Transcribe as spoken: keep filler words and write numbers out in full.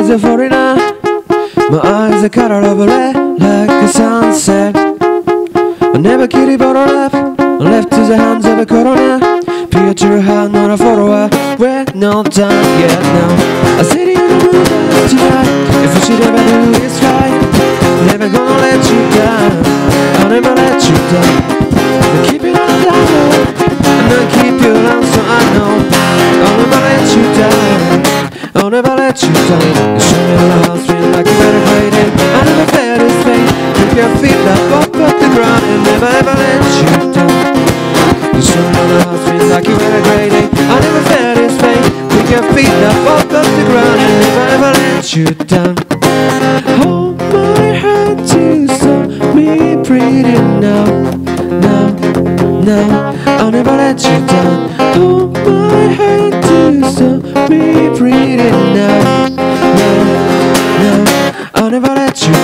is a foreigner. My eyes are color of red like a sunset. I never kitty bottle up, left to the hands of a coroner. Picture her, not a follower. We're not done yet now. I said you the moon tonight. If we should ever do this right, never gonna let you down. I'll never let you down. I'll keep it on the down low, and I'll keep you down so I know I'll never let you down. I'll never let you down. You show me on the house, feel like you better fight it. I never felt this pain. Keep your feet up off the ground and never ever let you down. You show me on the house, feel like you had a great day. I never felt this pain. Keep your feet up off the ground and never ever let you down. Hold my hand to set me pretty now, now, now. I'll never let you down. Hold my hand to set me pretty now, now, now. I'll never let you